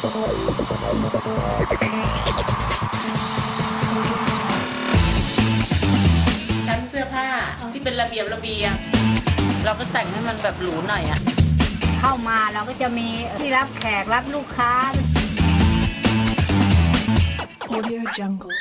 ชั้นเสื้อผ้าที่เป็นระเบียบเราก็แต่งให้มันแบบหรูหน่อยอะเข้ามาเราก็จะมีที่รับแขกรับลูกค้า Audio Jungle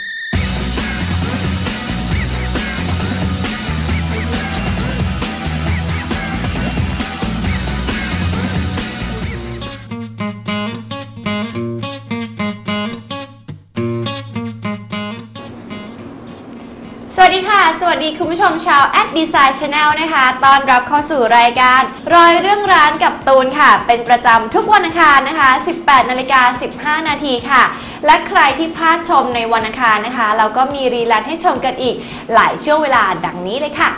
สวัสดีค่ะสวัสดีคุณผู้ชมชาว @design channel นะคะต้อนรับเข้าสู่รายการรอยเรื่องร้านกับตูนค่ะเป็นประจำทุกวันอังคารนะคะ 18:15 นาทีค่ะและใครที่พลาดชมในวันอังคารนะคะเราก็มีรีลันให้ชมกันอีกหลายช่วงเวลาดังนี้เลยค่ะ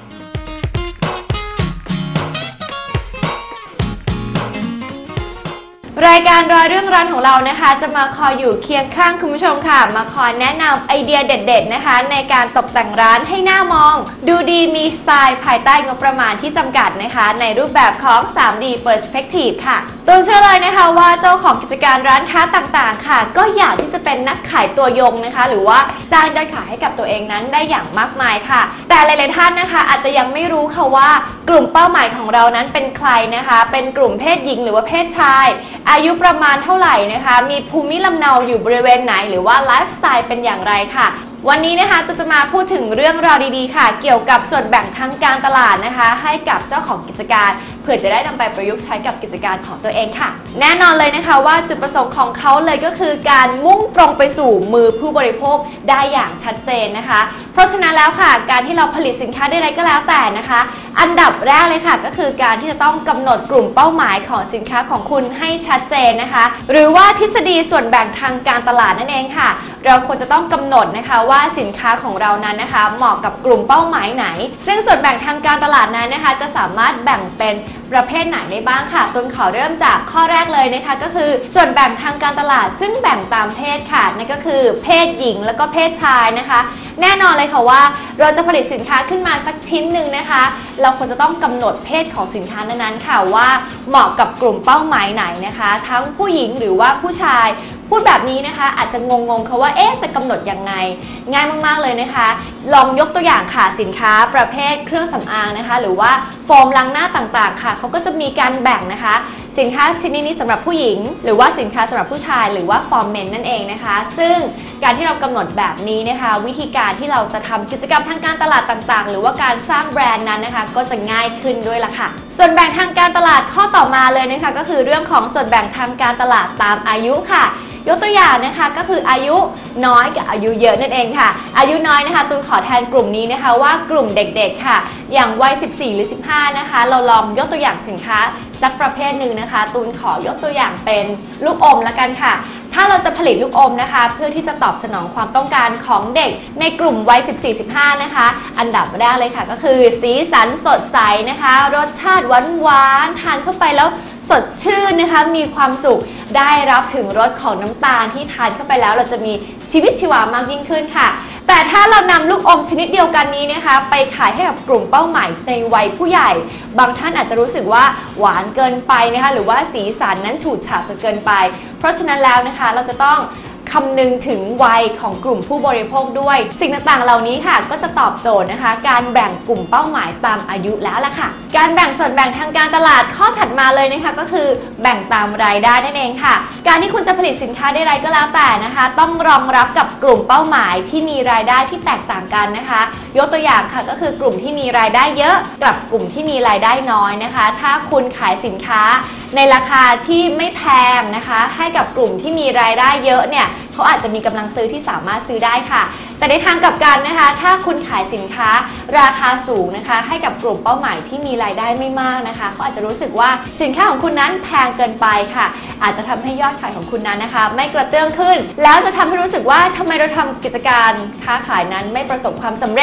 รายการรอยเรื่องร้านของเรานะคะจะมาคอยอยู่เคียงข้างคุณผู้ชมค่ะมาคอยแนะนำไอเดียเด็ดๆนะคะในการตกแต่งร้านให้หน้ามองดูดีมีสไตล์ภายใต้งบประมาณที่จำกัดนะคะในรูปแบบของ 3D Perspective ค่ะตูนเชื่อเลยนะคะว่าเจ้าของกิจการร้านค้าต่างๆค่ะก็อยากที่จะเป็นนักขายตัวยงนะคะหรือว่าสร้างยอดขายให้กับตัวเองนั้นได้อย่างมากมายค่ะแต่หลายๆท่านนะคะอาจจะยังไม่รู้ค่ะว่ากลุ่มเป้าหมายของเรานั้นเป็นใครนะคะเป็นกลุ่มเพศหญิงหรือว่าเพศชายอายุประมาณเท่าไหร่นะคะมีภูมิลำเนาอยู่บริเวณไหนหรือว่าไลฟ์สไตล์เป็นอย่างไรค่ะวันนี้นะคะตูจะมาพูดถึงเรื่องราวดีๆค่ะเกี่ยวกับส่วนแบ่งทางการตลาดนะคะให้กับเจ้าของกิจการเพื่อจะได้นำไปประยุกต์ใช้กับกิจการของตัวเองค่ะแน่นอนเลยนะคะว่าจุดประสงค์ของเขาเลยก็คือการมุ่งตรงไปสู่มือผู้บริโภคได้อย่างชัดเจนนะคะเพราะฉะนั้นแล้วค่ะการที่เราผลิตสินค้าใดๆก็แล้วแต่นะคะอันดับแรกเลยค่ะก็คือการที่จะต้องกำหนดกลุ่มเป้าหมายของสินค้าของคุณให้ชัดเจนนะคะหรือว่าทฤษฎีส่วนแบ่งทางการตลาดนั่นเองค่ะเราควรจะต้องกำหนดนะคะว่าสินค้าของเรานั้นนะคะเหมาะกับกลุ่มเป้าหมายไหนซึ่งส่วนแบ่งทางการตลาดนั้นนะคะจะสามารถแบ่งเป็นประเภทไหนได้บ้างค่ะต้นขอเริ่มจากข้อแรกเลยนะคะก็คือส่วนแบ่งทางการตลาดซึ่งแบ่งตามเพศค่ะนั่นก็คือเพศหญิงแล้วก็เพศชายนะคะแน่นอนเลยค่ะว่าเราจะผลิตสินค้าขึ้นมาสักชิ้นหนึ่งนะคะเราควรจะต้องกำหนดเพศของสินค้านั้นๆค่ะว่าเหมาะกับกลุ่มเป้าหมายไหนนะคะทั้งผู้หญิงหรือว่าผู้ชายพูดแบบนี้นะคะอาจจะงงๆค่ะว่าจะกำหนดยังไงง่ายมากๆเลยนะคะลองยกตัวอย่างค่ะสินค้าประเภทเครื่องสำอางนะคะหรือว่าโฟมล้างหน้าต่างๆค่ะเขาก็จะมีการแบ่งนะคะสินค้าชนิดนี้สำหรับผู้หญิงหรือว่าสินค้าสำหรับผู้ชายหรือว่าฟอร์มเมนนั่นเองนะคะซึ่งการที่เรากำหนดแบบนี้นะคะวิธีการที่เราจะทำกิจกรรมทางการตลาดต่างๆหรือว่าการสร้างแบรนด์นั้นนะคะก็จะง่ายขึ้นด้วยล่ะค่ะส่วนแบ่งทางการตลาดข้อต่อมาเลยนะคะก็คือเรื่องของส่วนแบ่งทางการตลาดตามอายุค่ะยกตัวอย่างนะคะก็คืออายุน้อยกับอายุเยอะนั่นเองค่ะอายุน้อยนะคะตูนขอแทนกลุ่มนี้นะคะว่ากลุ่มเด็กๆค่ะอย่างวัย14หรือ15นะคะเราลองยกตัวอย่างสินค้าสักประเภทหนึ่งนะคะตูนขอยกตัวอย่างเป็นลูกอมละกันค่ะถ้าเราจะผลิตลูกอมนะคะเพื่อที่จะตอบสนองความต้องการของเด็กในกลุ่มวัย14-15นะคะอันดับแรกเลยค่ะก็คือสีสันสดใสนะคะรสชาติหวานๆทานเข้าไปแล้วสดชื่นนะคะมีความสุขได้รับถึงรสของน้ำตาลที่ทานเข้าไปแล้วเราจะมีชีวิตชีวามากยิ่งขึ้นค่ะแต่ถ้าเรานำลูกอมชนิดเดียวกันนี้นะคะไปขายให้กับกลุ่มเป้าหมายในวัยผู้ใหญ่บางท่านอาจจะรู้สึกว่าหวานเกินไปนะคะหรือว่าสีสันนั้นฉูดฉาดจนเกินไปเพราะฉะนั้นแล้วนะคะเราจะต้องคำนึงถึงวัยของกลุ่มผู้บริโภคด้วยสิ่งต่างๆเหล่านี้ค่ะก็จะตอบโจทย์นะคะการแบ่งกลุ่มเป้าหมายตามอายุแล้วล่ะค่ะการแบ่งส่วนแบ่งทางการตลาดข้อถัดมาเลยนะคะก็คือแบ่งตามรายได้นั่นเองค่ะการที่คุณจะผลิตสินค้าใดๆก็แล้วแต่นะคะต้องรองรับกับกลุ่มเป้าหมายที่มีรายได้ที่แตกต่างกันนะคะยกตัวอย่างค่ะก็คือกลุ่มที่มีรายได้เยอะกับกลุ่มที่มีรายได้น้อยนะคะถ้าคุณขายสินค้าในราคาที่ไม่แพงนะคะให้กับกลุ่มที่มีรายได้เยอะเนี่ยเขาอาจจะมีกำลังซื้อที่สามารถซื้อได้ค่ะแต่ในทางกลับกันนะคะถ้าคุณขายสินค้าราคาสูงนะคะให้กับกลุ่มเป้าหมายที่มีรายได้ไม่มากนะคะเขาอาจจะรู้สึกว่าสินค้าของคุณนั้นแพงเกินไปค่ะอาจจะทำให้ยอดขายของคุณนั้นนะคะไม่กระเตื้องขึ้นแล้วจะทำให้รู้สึกว่าทำไมเราทำกิจการค้าขายนั้นไม่ประสบความสำเร็จ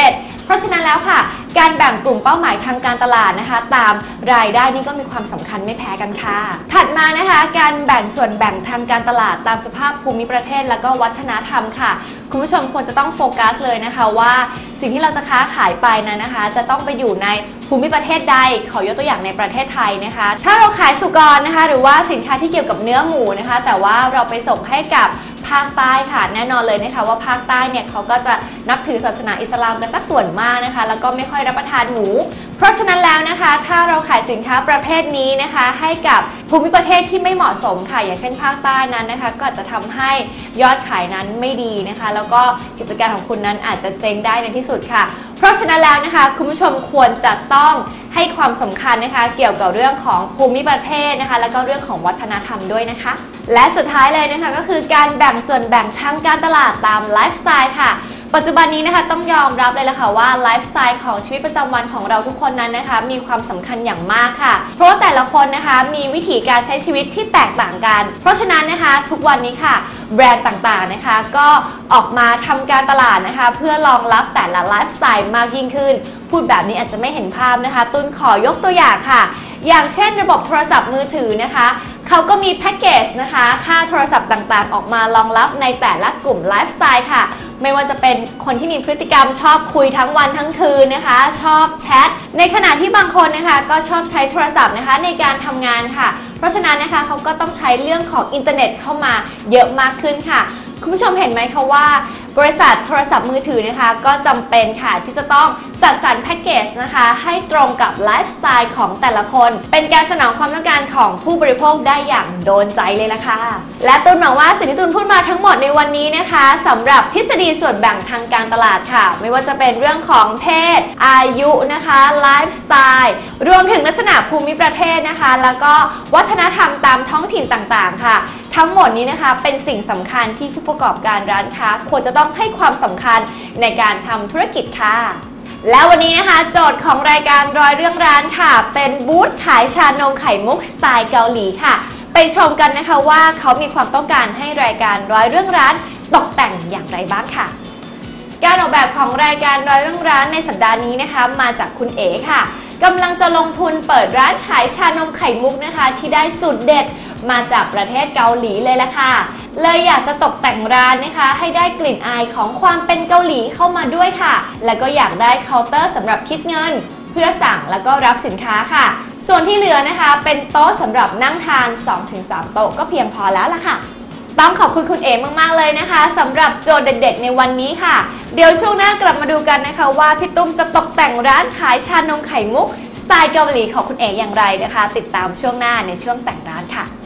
เพราะฉะนั้นแล้วค่ะการแบ่งกลุ่มเป้าหมายทางการตลาดนะคะตามรายได้นี่ก็มีความสำคัญไม่แพ้กันค่ะถัดมานะคะการแบ่งส่วนแบ่งทางการตลาดตามสภาพภูมิประเทศแล้วก็วัฒนธรรมค่ะคุณผู้ชมควรจะต้องโฟกัสเลยนะคะว่าสิ่งที่เราจะค้าขายไปนั้นนะคะจะต้องไปอยู่ในภูมิประเทศใดขอยกตัวอย่างในประเทศไทยนะคะถ้าเราขายสุกรนะคะหรือว่าสินค้าที่เกี่ยวกับเนื้อหมูนะคะแต่ว่าเราไปส่งให้กับภาคใต้ค่ะแน่นอนเลยนะคะว่าภาคใต้เนี่ยเขาก็จะนับถือศาสนาอิสลามกันสักส่วนมากนะคะแล้วก็ไม่ค่อยรับประทานหมูเพราะฉะนั้นแล้วนะคะถ้าเราขายสินค้าประเภทนี้นะคะให้กับภูมิประเทศที่ไม่เหมาะสมค่ะอย่างเช่นภาคใต้นั้นนะคะก็จะทำให้ยอดขายนั้นไม่ดีนะคะแล้วก็กิจการของคุณนั้นอาจจะเจ๊งได้ในที่สุดค่ะเพราะฉะนั้นแล้วนะคะคุณผู้ชมควรจะต้องให้ความสำคัญนะคะเกี่ยวกับเรื่องของภูมิประเทศนะคะแล้วก็เรื่องของวัฒนธรรมด้วยนะคะและสุดท้ายเลยนะคะก็คือการแบ่งส่วนแบ่งทางการตลาดตามไลฟ์สไตล์ค่ะปัจจุบันนี้นะคะต้องยอมรับเลยละค่ะว่าไลฟ์สไตล์ของชีวิตประจำวันของเราทุกคนนั้นนะคะมีความสำคัญอย่างมากค่ะเพราะว่าแต่ละคนนะคะมีวิถีการใช้ชีวิตที่แตกต่างกันเพราะฉะนั้นนะคะทุกวันนี้ค่ะแบรนด์ต่างๆนะคะก็ออกมาทำการตลาดนะคะเพื่อรองรับแต่ละไลฟ์สไตล์มากยิ่งขึ้นพูดแบบนี้อาจจะไม่เห็นภาพนะคะตุนขอยกตัวอย่างค่ะอย่างเช่นระบบโทรศัพท์มือถือนะคะเขาก็มีแพ็กเกจนะคะค่าโทรศัพท์ต่างๆออกมารองรับในแต่ละกลุ่มไลฟ์สไตล์ค่ะไม่ว่าจะเป็นคนที่มีพฤติกรรมชอบคุยทั้งวันทั้งคืนนะคะชอบแชทในขณะที่บางคนนะคะก็ชอบใช้โทรศัพท์นะคะในการทำงานค่ะเพราะฉะนั้นนะคะเขาก็ต้องใช้เรื่องของอินเทอร์เน็ตเข้ามาเยอะมากขึ้นค่ะคุณผู้ชมเห็นไหมคะว่าบริษัทโทรศัพท์มือถือนะคะก็จำเป็นค่ะที่จะต้องจัดสรรแพ็กเกจนะคะให้ตรงกับไลฟ์สไตล์ของแต่ละคนเป็นการสนองความต้องการของผู้บริโภคได้อย่างโดนใจเลยล่ะค่ะและตูนหวังว่าสิ่งที่ตูนพูดมาทั้งหมดในวันนี้นะคะสำหรับทฤษฎีส่วนแบ่งทางการตลาดค่ะไม่ว่าจะเป็นเรื่องของเพศอายุนะคะไลฟ์สไตล์รวมถึงลักษณะภูมิประเทศนะคะแล้วก็วัฒนธรรมตามท้องถิ่นต่างๆค่ะทั้งหมดนี้นะคะเป็นสิ่งสำคัญที่ผู้ประกอบการร้านค้าควรจะต้องให้ความสำคัญในการทำธุรกิจค่ะแล้ววันนี้นะคะโจทย์ของรายการร้อยเรื่องร้านค่ะเป็นบูธขายชานมไข่มุกสไตล์เกาหลีค่ะไปชมกันนะคะว่าเขามีความต้องการให้รายการร้อยเรื่องร้านตกแต่งอย่างไรบ้างค่ะการออกแบบของรายการร้อยเรื่องร้านในสัปดาห์นี้นะคะมาจากคุณเอ๋ค่ะกำลังจะลงทุนเปิดร้านขายชานมไข่มุกนะคะที่ได้สูตรเด็ดมาจากประเทศเกาหลีเลยล่ะค่ะเลยอยากจะตกแต่งร้านนะคะให้ได้กลิ่นอายของความเป็นเกาหลีเข้ามาด้วยค่ะแล้วก็อยากได้เคาน์เตอร์สำหรับคิดเงินเพื่อสั่งแล้วก็รับสินค้าค่ะส่วนที่เหลือนะคะเป็นโต๊ะสำหรับนั่งทาน 2-3 โต๊ะก็เพียงพอแล้วล่ะค่ะต้องขอบคุณคุณเอ๋มากๆเลยนะคะสำหรับโจทย์เด็ดๆในวันนี้ค่ะเดี๋ยวช่วงหน้ากลับมาดูกันนะคะว่าพี่ตุ้มจะตกแต่งร้านขายชานมไข่มุกสไตล์เกาหลีของคุณเอ๋อย่างไรนะคะติดตามช่วงหน้าในช่วงแต่งร้านค่ะ